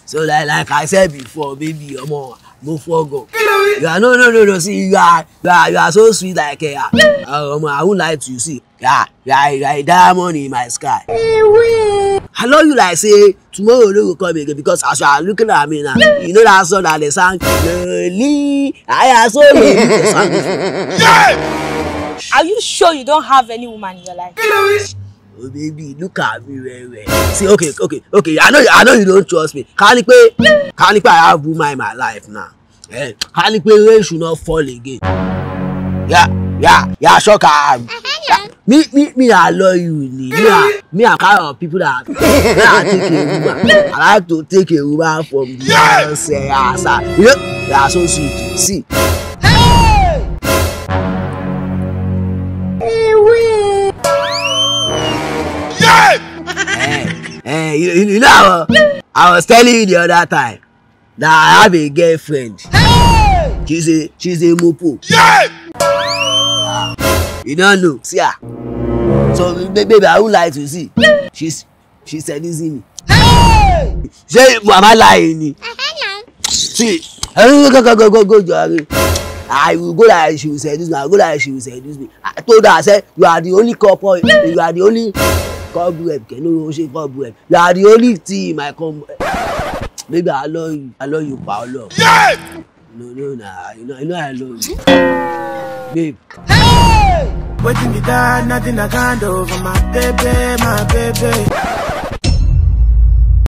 So like I said before, baby, go for go. Yeah, no. See, you are so sweet like I won't lie to you. See, yeah, diamond in my sky. I love you like say tomorrow no go come again because as you are looking at me now, you know that song that they sang. Lonely, I am so lonely. Are you sure you don't have any woman in your life? Oh baby, look at me very well. See, okay. I know you don't trust me. Can I have woman in my life now? Eh? Can rain should not fall again? Yeah, shock her. Me, I love you. Me, I kind of people that take a woman. I like to take a woman from the house. You know, they are so sweet. See. You know, I was telling you the other time that I have a girlfriend. She's a mopo. You don't know, see her. So baby, I would like to see. She's seducing me. Say, mama lying. See, go. I will go like she will seduce me. I will go like she will seduce me. I told her, I said, you are the only couple. You are the only cobweb. No, she cobweb. You are the only thing in my combo. Baby, I love you, Paolo. Yeah! No, nah. You know I love you. Babe. Waiting me down, nothing I can't do for my baby.